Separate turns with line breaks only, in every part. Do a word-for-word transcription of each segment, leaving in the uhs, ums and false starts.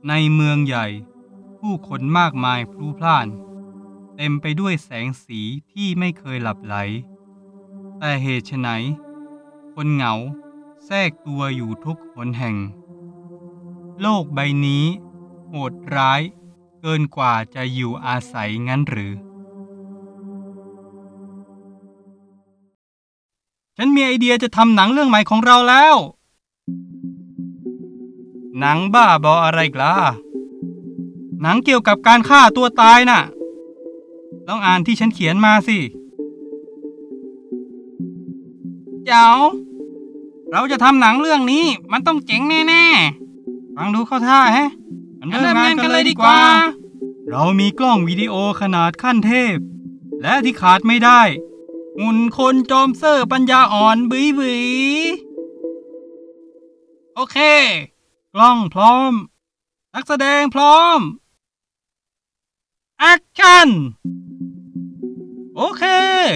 ในเมืองใหญ่ผู้คนมากมายพลุกพล่านเต็มไปด้วยแสงสีที่ไม่เคยหลับไหลแต่เหตุไฉนคนเหงาแทรกตัวอยู่ทุกหนแห่งโลกใบนี้โหดร้ายเกินกว่าจะอยู่อาศัยงั้นหรือฉันมีไอเดียจะทำหนังเรื่องใหม่ของเราแล้วหนังบ้าบออะไรกล่ะหนังเกี่ยวกับการฆ่าตัวตายน่ะต้องอ่านที่ฉันเขียนมาสิเจ้าเราจะทำหนังเรื่องนี้มันต้องเจ๋งแน่ๆฟังดูเข้าท่าแฮะมันเริ่มงานกันเลยดีกว่าเรามีกล้องวิดีโอขนาดขั้นเทพและที่ขาดไม่ได้หุ่นคนจอมเซอร์ปัญญาอ่อนบึ๋ยบึ๋ยโอเคกล้องพร้อมนักแสดงพร้อมแอคชั่นโอเค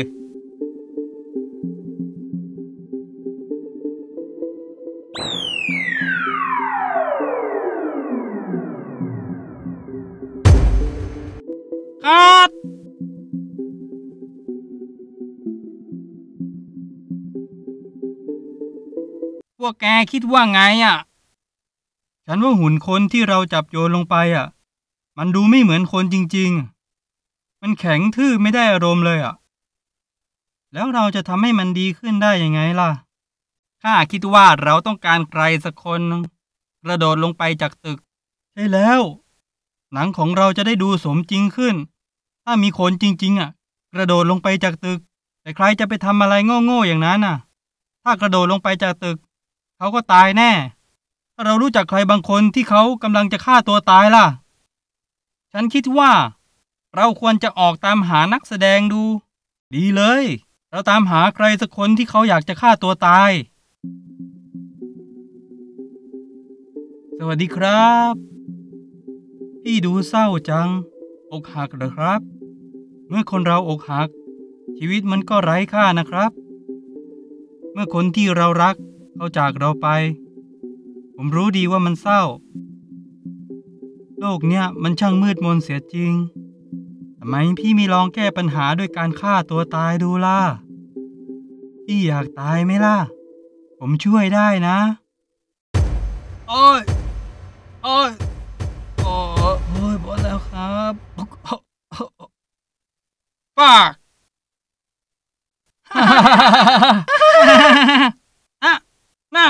คัดพวกแกคิดว่าไงอ่ะฉันว่าหุ่นคนที่เราจับโยนลงไปอ่ะมันดูไม่เหมือนคนจริงๆมันแข็งทื่อไม่ได้อารมณ์เลยอ่ะแล้วเราจะทำให้มันดีขึ้นได้ยังไงล่ะข้าคิดว่าเราต้องการใครสักคนกระโดดลงไปจากตึกใช่แล้วหนังของเราจะได้ดูสมจริงขึ้นถ้ามีคนจริงๆอ่ะกระโดดลงไปจากตึกแต่ใครจะไปทำอะไรโง่ๆอย่างนั้นน่ะถ้ากระโดดลงไปจากตึกเขาก็ตายแน่ถ้าเรารู้จักใครบางคนที่เขากำลังจะฆ่าตัวตายล่ะฉันคิดว่าเราควรจะออกตามหานักแสดงดูดีเลยเราตามหาใครสักคนที่เขาอยากจะฆ่าตัวตายสวัสดีครับพี่ดูเศร้าจังอกหักเหรอครับเมื่อคนเราอกหักชีวิตมันก็ไร้ค่านะครับเมื่อคนที่เรารักเขาจากเราไปผมรู้ดีว่ามันเศร้าโลกเนี้ยมันช่างมืดมนเสียจริงทำไมพี่ไม่ลองแก้ปัญหาด้วยการฆ่าตัวตายดูล่ะพี่อยากตายไหมล่ะผมช่วยได้นะโอ้ยโอ้ยโอ้ยโอ้ยพอแล้วครับป้าอะนั่น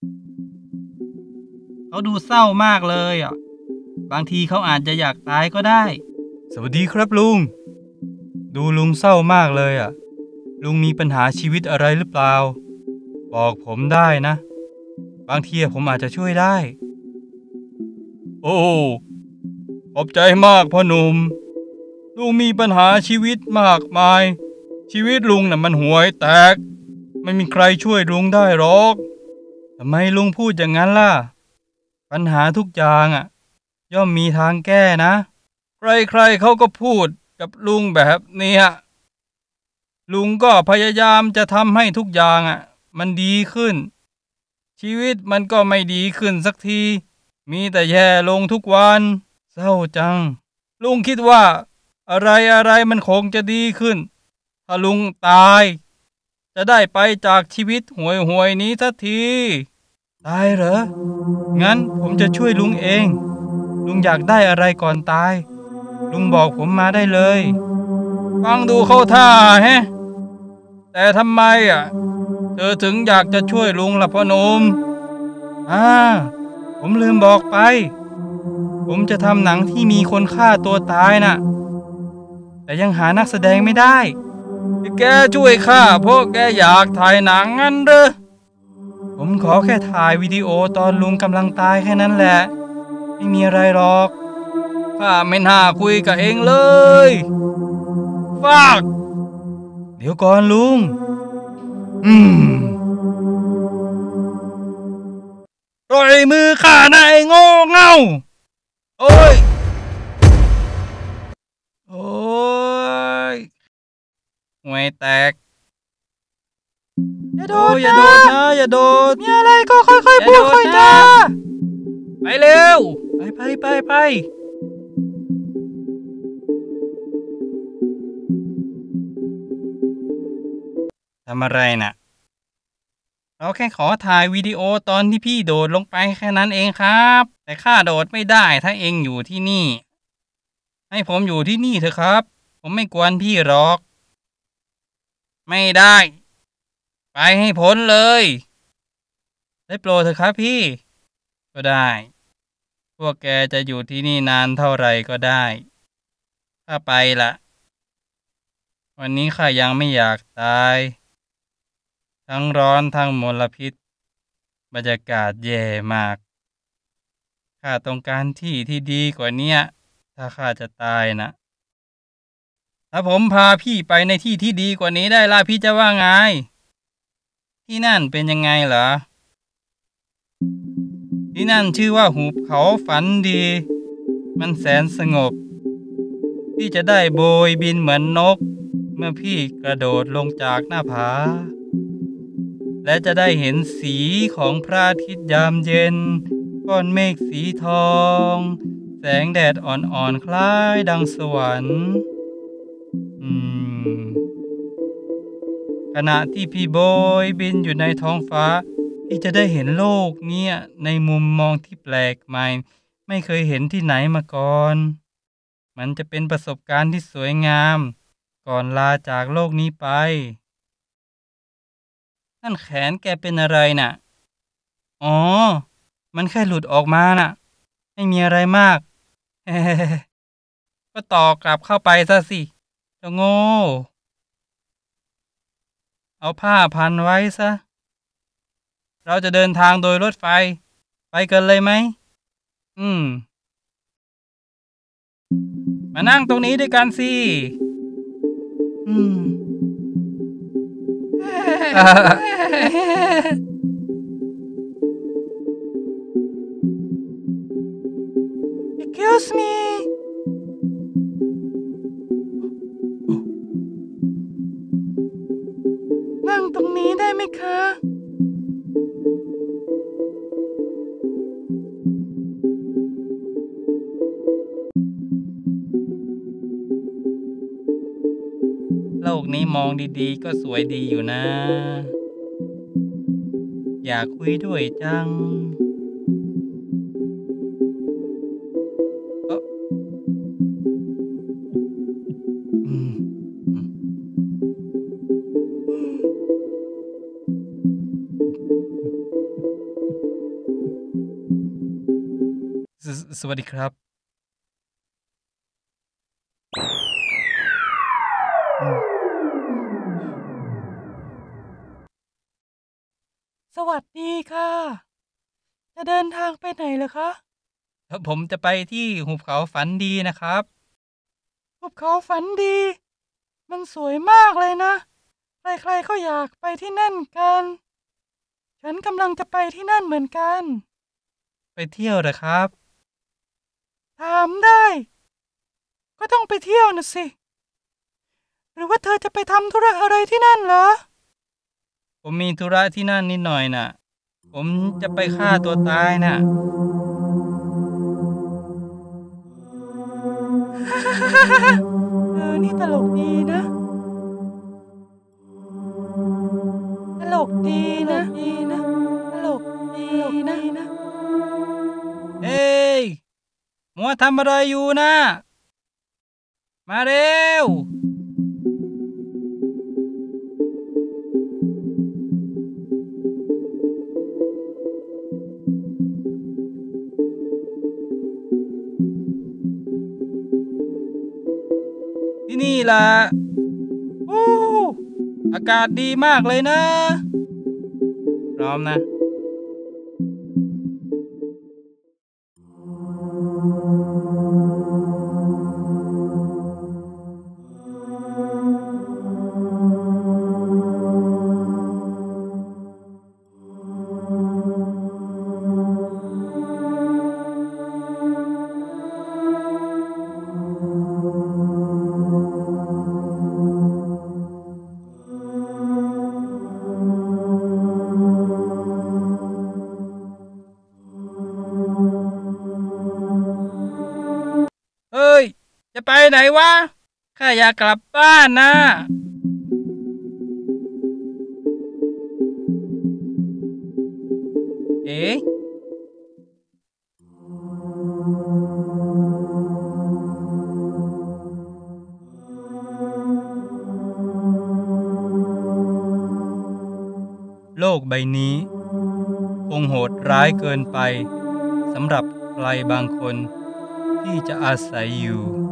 เขาดูเศร้ามากเลยอ่ะบางทีเขาอาจจะอยากตายก็ได้สวัสดีครับลุงดูลุงเศร้ามากเลยอ่ะลุงมีปัญหาชีวิตอะไรหรือเปล่าบอกผมได้นะบางทีผมอาจจะช่วยได้โอ้ขอบใจมากพ่อหนุ่มลุงมีปัญหาชีวิตมากมายชีวิตลุงน่ะมันห่วยแตกไม่มีใครช่วยลุงได้หรอกทำไมลุงพูดอย่างนั้นล่ะปัญหาทุกอย่างอ่ะย่อมมีทางแก้นะใครๆเขาก็พูดกับลุงแบบเนี้ยลุงก็พยายามจะทำให้ทุกอย่างอ่ะมันดีขึ้นชีวิตมันก็ไม่ดีขึ้นสักทีมีแต่แย่ลงทุกวันเศร้าจังลุงคิดว่าอะไรอะไรมันคงจะดีขึ้นถ้าลุงตายจะได้ไปจากชีวิตห่วยห่วยนี้สักทีตายเหรองั้นผมจะช่วยลุงเองลุงอยากได้อะไรก่อนตายลุงบอกผมมาได้เลยฟังดูเข้าท่าแฮะแต่ทำไมอ่ะเธอถึงอยากจะช่วยลุงล่ะพ่อหนุ่มอ่าผมลืมบอกไปผมจะทำหนังที่มีคนฆ่าตัวตายน่ะแต่ยังหานักแสดงไม่ได้แกช่วยข้าเพราะแกอยากถ่ายหนังงั้นเหรอผมขอแค่ถ่ายวิดีโอตอนลุงกำลังตายแค่นั้นแหละไม่มีอะไรหรอกข้าไม่น่าคุยกับเองเลยฟากเดี๋ยวก่อนลุงอืมปล่อยมือข้านะไอ้โง่เง่าโอ้ยโอ้ยห่วยแตกอย่าโดดอย่าโดดนะอย่าโดดมีอะไรก็ค่อยๆพูดค่อยจาไปเร็วไปไปไปไปทำอะไรน่ะเราแค่ขอถ่ายวิดีโอตอนที่พี่โดดลงไปแค่นั้นเองครับแต่ข้าโดดไม่ได้ถ้าเองอยู่ที่นี่ให้ผมอยู่ที่นี่เถอะครับผมไม่กวนพี่หรอกไม่ได้ไปให้พ้นเลยได้โปรดเถอะครับพี่ก็ได้พวกแกจะอยู่ที่นี่นานเท่าไหร่ก็ได้ถ้าไปละวันนี้ข้ายังไม่อยากตายทั้งร้อนทั้งมลพิษบรรยากาศแย่มากข้าต้องการที่ที่ดีกว่าเนี้ยถ้าข้าจะตายนะถ้าผมพาพี่ไปในที่ที่ดีกว่านี้ได้ล่ะพี่จะว่าไงที่นั่นเป็นยังไงเหรอที่นั่นชื่อว่าหุบเขาฝันดีมันแสนสงบพี่จะได้โบยบินเหมือนนกเมื่อพี่กระโดดลงจากหน้าผาและจะได้เห็นสีของพระอาทิตย์ยามเย็นก้อนเมฆสีทองแสงแดดอ่อนๆคล้ายดังสวรรค์อืมขณะที่พี่โบยบินอยู่ในท้องฟ้าพี่จะได้เห็นโลกเนี้ยในมุมมองที่แปลกใหม่ไม่เคยเห็นที่ไหนมาก่อนมันจะเป็นประสบการณ์ที่สวยงามก่อนลาจากโลกนี้ไปนั่นแขนแกเป็นอะไรน่ะอ๋อมันแค่หลุดออกมาน่ะไม่มีอะไรมากเฮ้ก็ต่อกลับเข้าไปซะสิเจ้าโง่เอาผ้าพันไว้ซะเราจะเดินทางโดยรถไฟไปกันเลยไหมอืมมานั่งตรงนี้ด้วยกันสิอืม Excuse me นั่งตรงนี้ได้ไหมคะโลกนี้มองดีๆก็สวยดีอยู่นะอยากคุยด้วยจังเอออืมอืมสสวัสดีครับอืมสวัสดีค่ะจะเดินทางไปไหนเหรอคะผมจะไปที่หุบเขาฝันดีนะครับหุบเขาฝันดีมันสวยมากเลยนะใครๆก็อยากไปที่นั่นกันฉันกำลังจะไปที่นั่นเหมือนกันไปเที่ยวเหรอครับถามได้ก็ต้องไปเที่ยวนะสิหรือว่าเธอจะไปทำธุระอะไรที่นั่นเหรอผมมีธุระที่นั่นนิดหน่อยน่ะผมจะไปฆ่าตัวตายน่ะ เออนี่ตลกดีนะตลกดีนะดีนะตลกดีนะนะเฮ้ยมัวทำอะไรอยู่นะมาเร็วที่นี่ล่ะอู้อากาศดีมากเลยนะพร้อมนะไปไหนวะข้าอยากกลับบ้านนะเอ๊ะโลกใบนี้คงโหดร้ายเกินไปสำหรับใครบางคนที่จะอาศัยอยู่